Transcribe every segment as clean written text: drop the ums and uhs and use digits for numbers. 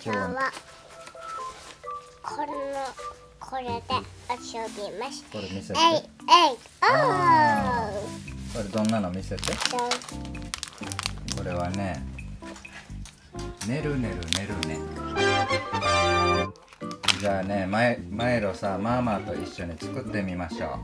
今日はこれで遊びます。 これ見せて。これどんなの見せて。これはね、ねるねるねるね。じゃあね、マイロさ、ママと一緒に作ってみましょう。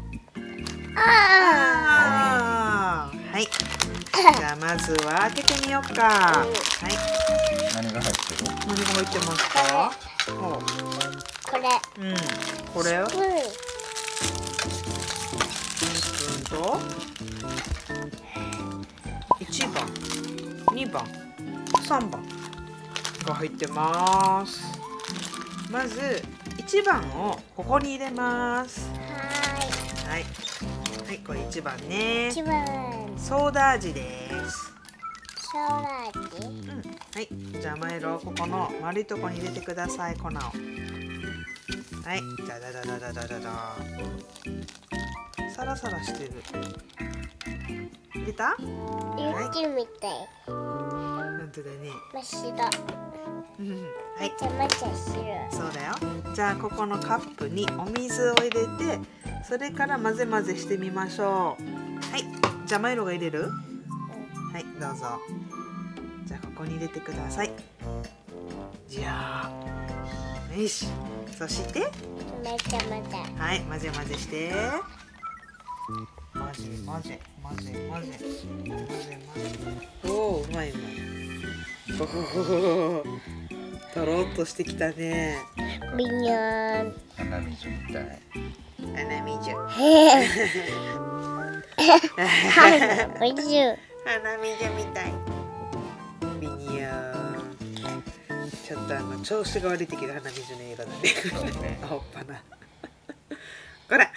はい。じゃあまずは開けてみようか。はい。 何が入ってる？ 何が入ってますか？ これ。 これを。スプーンと1番、2番、3番が入ってます。まず1番をここに入れます。はい。はい、これ1番ね。 1番。 ソーダ味です。 ソーダ味。 はい。じゃあマイロここの丸いとこに入れてください、粉を。はい。じゃあダダダダダダダ。サラサラしてる。入れた？ 雪みたい。 本当だね。 真っ白。 はい。 じゃあまた白。 そうだよ。じゃあここのカップにお水を入れて、それから混ぜ混ぜしてみましょう。はい。じゃあマイロが入れる？はい、どうぞ。じゃあここに入れてください。じゃあ、よし。そして、 混ぜ混ぜ。 はい、混ぜ混ぜして。混ぜ混ぜ混ぜ混ぜ混ぜ混ぜ。おお、うまいうまい。とろっとしてきたね。 ビニョーン。 鼻水みたい。 鼻水。 鼻水みたい。ビニョーン。ちょっと調子が悪い時の鼻水の色だね。青っ鼻。こら。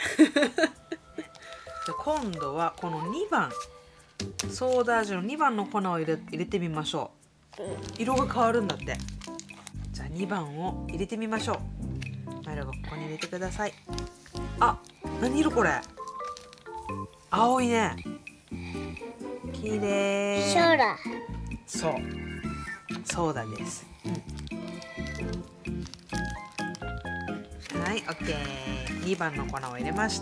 今度はこの2番ソーダ味の2番の粉を入れてみましょう。色が変わるんだって。じゃあ2番を入れてみましょう。マイロがここに入れてください。あ、何色これ？青いね。きれい。 ソーダ。 そう。ソーダです。はい、オッケー。2番の粉を入れました。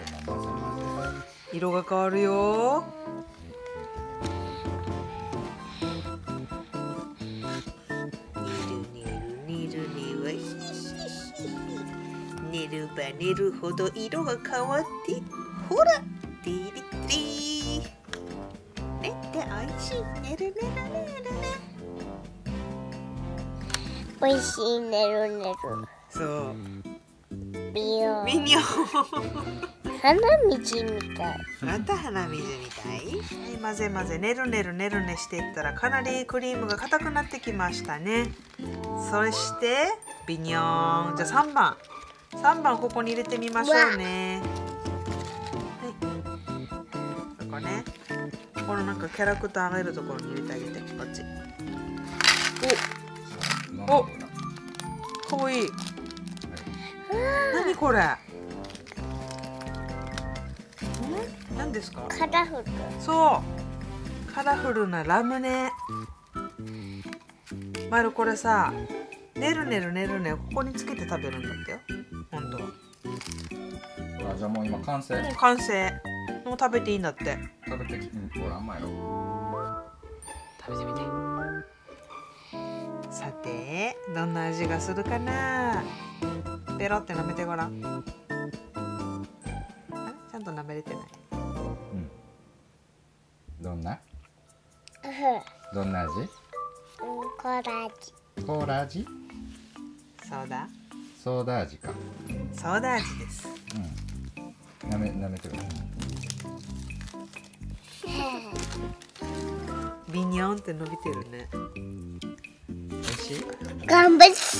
色が変わるよ。寝るば寝るほど色が変わって、ほら、ティリティー。ねっておいしい。寝る寝る寝るね。 おいしいねるねる。 そう。 ビヨーン。 ミニョン。 鼻水みたい。 また鼻水みたい。はい、混ぜ混ぜ、ねるねるねるねしていったらかなりクリームが硬くなってきましたね。そしてビニョーン。じゃあ3番ここに入れてみましょうね。はい。ここね。このなんかキャラクターがいるところに入れてあげて。こっち。お、かわいい。何これ？何ですか？ カラフル。 そう。カラフルなラムネ。マイロこれさ、ねるねるねるねここにつけて食べるんだってよ。本当は。 じゃあもう今完成。 もう完成。もう食べていいんだって。 食べてきて。ほら、甘いの。 食べてみて。さて、どんな味がするかな。ペロって舐めてごらん。あ、ちゃんと舐めれてない。 どんな？どんな味？ コーラ味。 コーラ味？ ソーダ？ ソーダ味か。 ソーダ味です。 舐めてる。 ビニョンって伸びてるね。美味しい？ 頑張っ。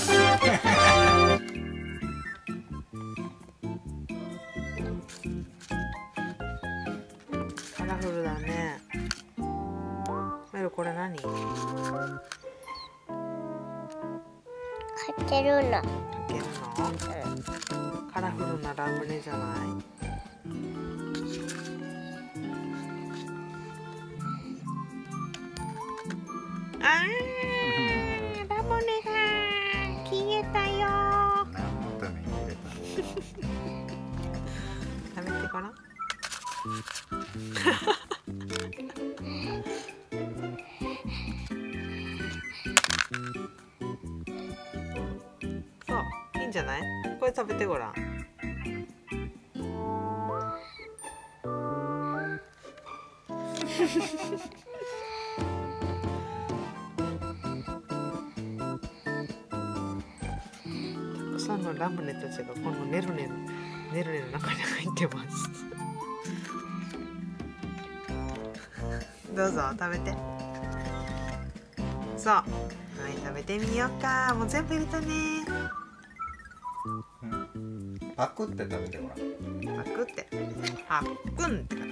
カラフルだね。メルこれ何？かけるの。 けるの？カラフルなラムネじゃない？あー、ラムネそういいんじゃない？これ食べてごらん。たくさんのラムネたちがこのネルネの中に入ってます。どうぞ食べて。そう、はい、食べてみようか。もう全部入れたね。 パクって食べてごらん。 パクって、パックンって書く。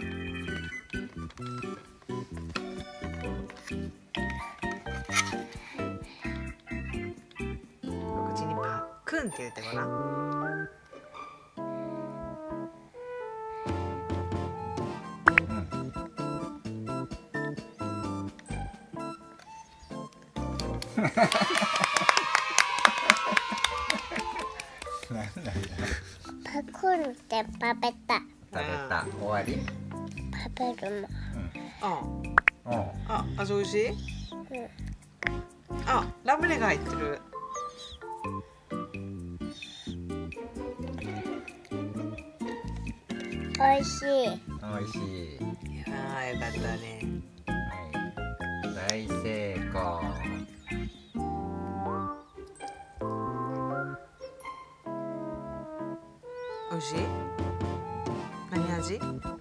口にパックンって入れてごらん。 パクンって食べた。 食べた。終わり？ 食べるの。 あ、味おいしい？あ、ラムネが入ってる。 おいしい。 おいしい。 ああ、よかったね。 はい、大成功。 おいしい？何味？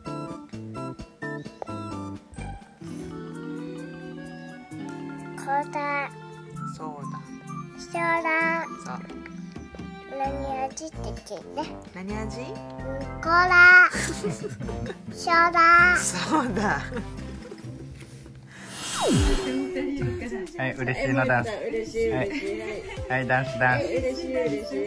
コーラ。 そうだ。 ソーラ。 そう。 何味って言ってね。 何味？ コーラ。ソーラ。 そうだ。 はい、嬉しいのダンス。はい、はい、ダンスダンス。 嬉しい嬉しい。ダンスダンス。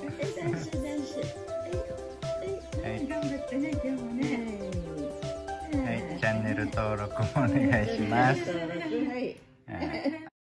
はい、 頑張ってね今日もね。 はい、チャンネル登録もお願いします。 登録はい。 はい